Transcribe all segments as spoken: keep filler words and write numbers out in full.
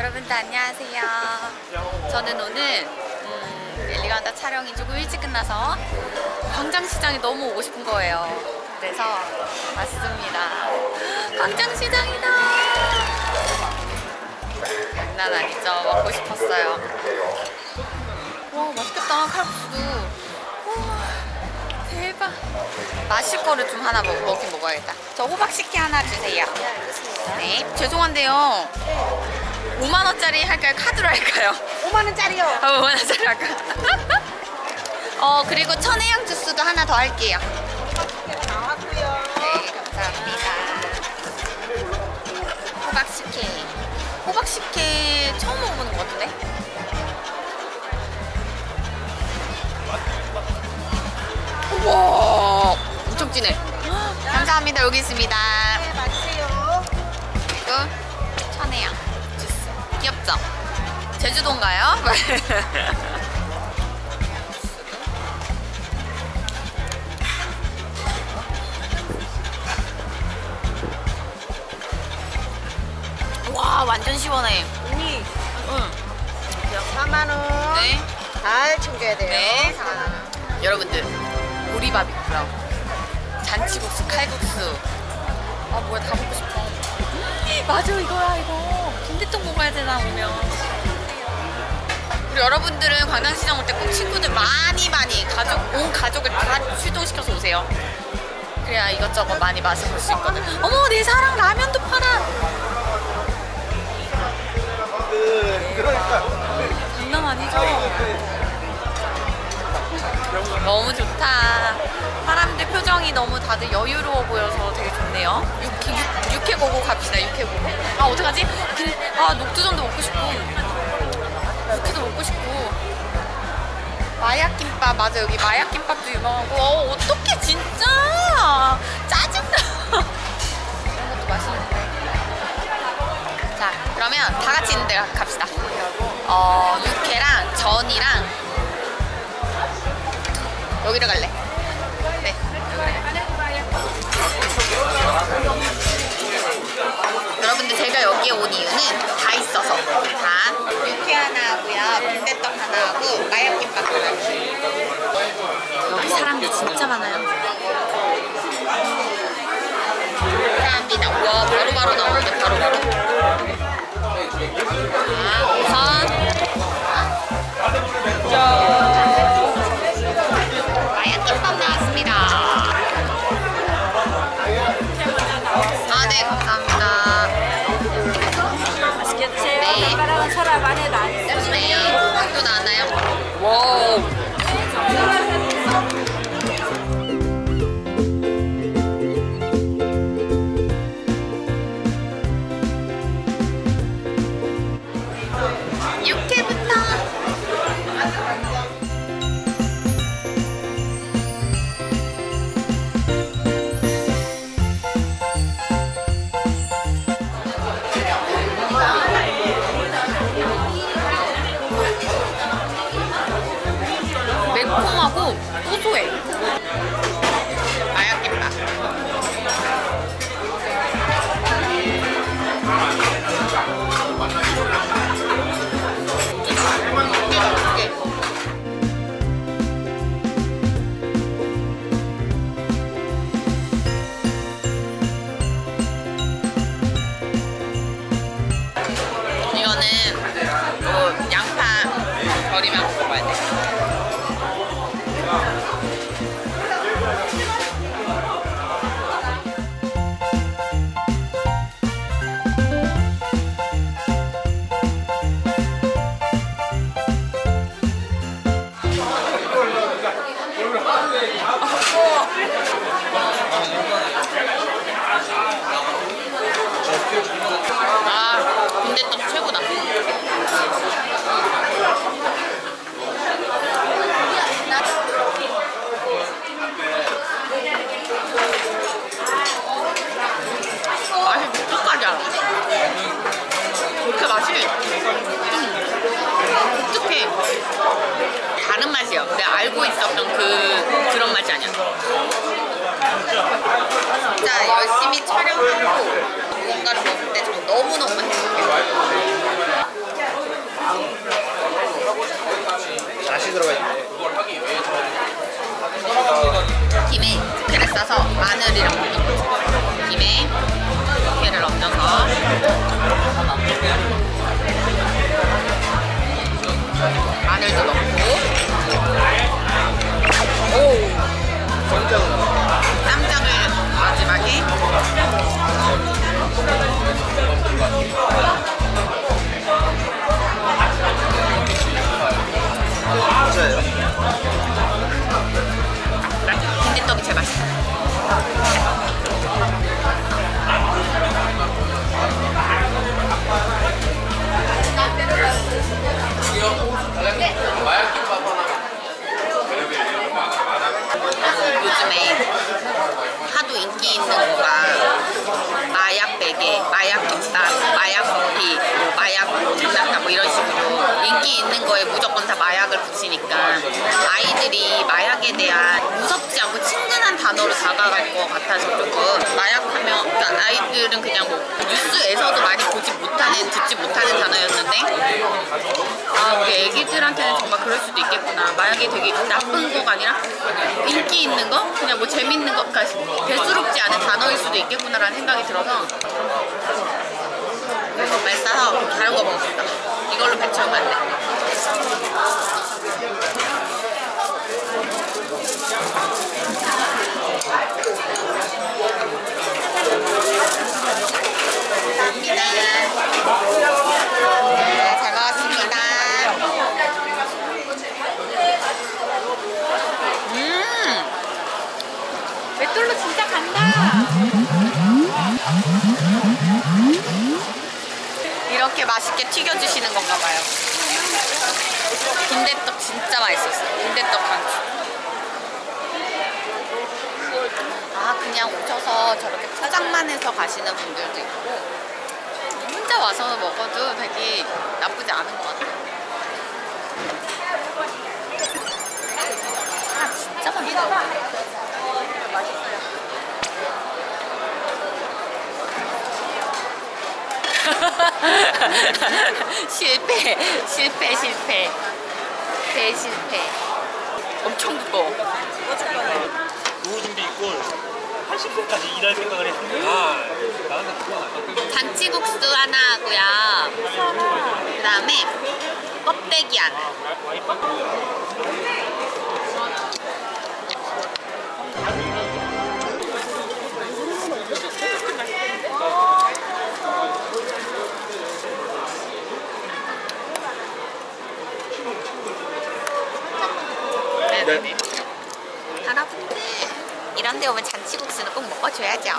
여러분들 안녕하세요. 저는 오늘 음, 엘리간다 촬영이 조금 일찍 끝나서 광장시장이 너무 오고 싶은 거예요. 그래서 왔습니다. 광장시장이다. 장난 아니죠? 먹고 싶었어요. 와 맛있겠다. 칼국수도. 우와, 대박. 마실 거를 좀 하나 먹, 먹긴 먹어야겠다. 저 호박식혜 하나 주세요. 네, 죄송한데요. 오만 원짜리 할까요? 카드로 할까요? 오만 원짜리요. 아, 오만 원짜리 할까요? 어, 그리고 천혜향 주스도 하나 더 할게요. 나왔고요. 네, 감사합니다. 호박식혜. 호박식혜 처음 먹어보는 것 같은데? 우와, 엄청 진해. 감사합니다. 여기 있습니다. 네, 맞으세요. 그리고 천혜향 주스. 귀엽죠? 제주도인가요? 와, 완전 시원해. 언니, 응. 사만 원. 네. 잘 챙겨야 돼요. 네. 사만 원. 여러분들, 보리밥 있고요. 잔치국수, 칼국수. 아, 뭐야, 다 먹고 싶어. 맞아, 이거야, 이거. 빈대떡 먹어야 되나, 오면. 우리 여러분들은 광장시장 올 때 꼭 친구들 많이 많이 가족, 온 가족을 다 출동시켜서 오세요. 그래야 이것저것 많이 맛을 볼 수 있거든. 어머, 내 사랑 라면도 팔아. 장난 아니죠? 너무 좋다. 사람들 표정이 너무 다들 여유로워 보여서 되게 좋네요. 육회, 육, 육회고고 갑시다. 육회고고. 아, 어떡하지? 근데, 아, 녹두전도 먹고 싶고 육회도 먹고 싶고. 마약김밥. 맞아, 여기 마약김밥도 유명하고. 어, 어떡해 진짜 짜증나. 이런 것도 맛있는데. 자, 그러면 다 같이 있는 데 갑시다. 어, 육회랑 전이랑 여기를 갈래. 네, 여러분들 제가 여기에 온 이유는 다 있어서. 다 육회 하나 하고요, 빈대떡 하나 하고 마약김밥 하나. 여기 사람들 진짜 많아요. 감사합니다. 와, 바로바로 나오는데 바로바로. 자, 우선 짠! 마약김밥 나왔습니다. 아, 네, 감사합니다. 맛있게 드세요. 네. 젓가락은 서랍 안에 놔주세요. 네, 또 나왔나요? 와우. 육회부터. 매콤하고 고소해. 마약김밥. 이거는 뭐 양파 버리면 먹어야 돼. 아, 빈대떡 최고다. 맛이 독특하지 않아? 그 맛이 좀 독특해. 다른 맛이야. 내가 알고 있었던 그 그런 맛이 아니야. 진짜 열심히 촬영하고 뭔가를 먹을 때 너무너무 행복해요. 다시 들어가 있네. 김에 회를 싸서 마늘이랑 먹는 거죠. 김에 회를 얹어서 마늘도 넣고 오 쌈장은 쌈장을 마지막에 맞아요. 빈대떡이 제일 맛있어. 요즘에 하도 인기 있는 거가 마약 베개, 마약 김밥, 마약 커피, 뭐 마약 장난감 뭐 이런 식으로 인기 있는 거에 무조건 다 마약을 붙이니까 아이들이 마약에 대한 무섭지 않고 친근한 단어로 다가갈 것 같아서 조금 마약하면 그러니까 아이들은 그냥 뭐 뉴스에서도 많이 보지 못하는 듣지 못하는 단어였는데 아 우리 애기들한테는 정말 그럴 수도 있겠구나. 마약이 되게 나쁜 거가 아니라 인기 있는 거? 그냥 뭐 재밌는 거, 그러니까 대수롭지 않은 단어일 수도 있겠구나라는 생각이 들어서 이거 빨리 싸서 다른 거 먹읍시다. 이걸로 배 채우면 안 돼. 감사합니다. 네, 잘 먹었습니다. 음, 맷돌로 진짜 간다. 이렇게 맛있게 튀겨주시는 건가 봐요. 빈대떡 진짜 맛있었어요. 빈대떡 강추. 아 그냥 오셔서 저렇게 포장만 해서 가시는 분들도 있고 혼자 와서 먹어도 되게 나쁘지 않은 것 같아요. 아 진짜 맛있어. 맛있어요. 실패, 실패, 실패, 대실패. 엄청 두꺼워. 노후 준비 있고 팔십 세까지 일할 생각을 했는데 아, 나는 그건 아니야. 잔치국수 하나 하고요. 그 다음에 껍데기 하나. 네네네. 여러분들 이런 데 오면 잔치국수는 꼭 먹어줘야죠.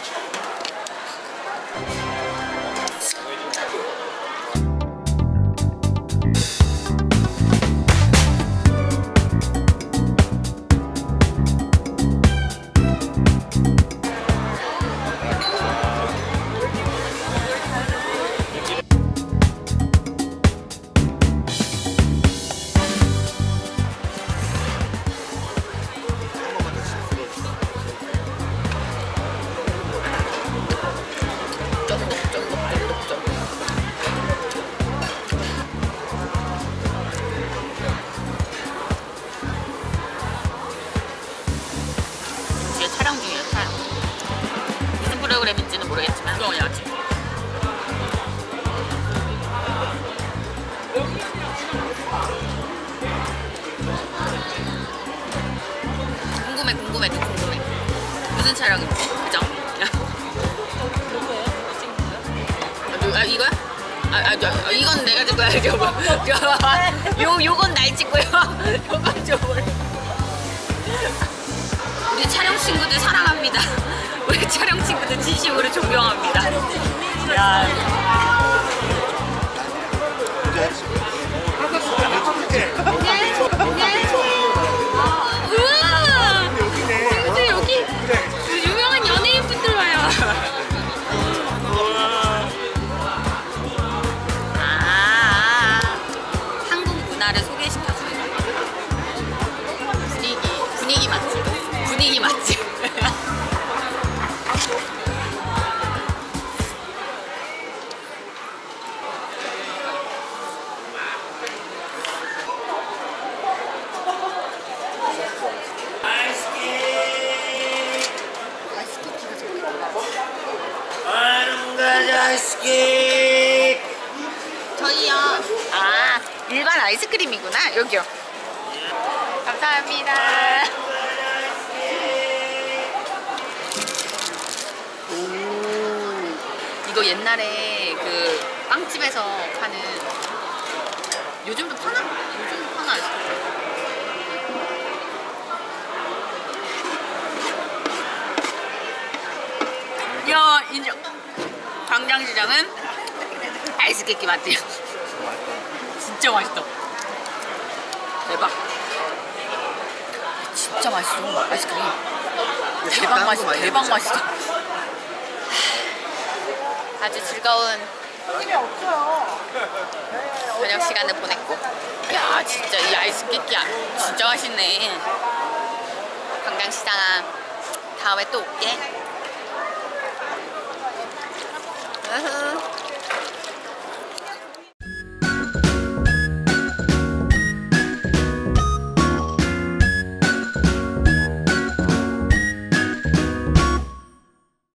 촬영 중이에요, 촬영. 무슨 프로그램인지는 모르겠지만 구경해야지. 궁금해, 궁금해, 좀 궁금해. 무슨 촬영인지, 그죠? 누구예요? 아, 이거야? 아, 아, 저, 아, 이건 내가 찍고 해야죠. 요, 요건 날 찍고요. 요건 저 우리 촬영 친구들 사랑합니다. 우리 촬영 친구들 진심으로 존경합니다. 야. 우와! 근데 여기 유명한 연예인 분들 와요. 아, 한국 문화를 소개시켜주는 분위기, 분위기 맛집. 분위기 맛집. 아이스크림이구나. 여기요. 감사합니다. 오, 이거 옛날에 그 빵집에서 파는, 요즘도 파나? 요즘도 파나 아이스크림. 야, 인정. 광장시장은 아이스케이크 맛이야. 진짜 맛있다. 대박. 진짜 맛있어. 아이스크림. 대박 맛있어. 대박 맛있어. 아주 즐거운 저녁 시간을 보냈고. 야, 진짜 이 아이스케이크 진짜 맛있네. 광장시장 다음에 또 올게. 으흐.